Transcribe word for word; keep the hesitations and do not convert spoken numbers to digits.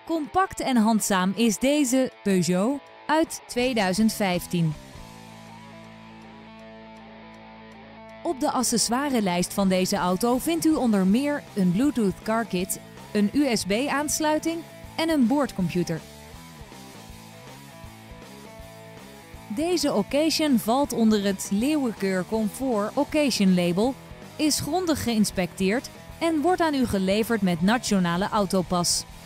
Compact en handzaam is deze Peugeot uit tweeduizend vijftien. Op de accessoirelijst van deze auto vindt u onder meer een Bluetooth Car Kit, een U S B-aansluiting en een boordcomputer. Deze Occasion valt onder het Leeuwenkeur Comfort Occasion label, is grondig geïnspecteerd en wordt aan u geleverd met Nationale Autopas.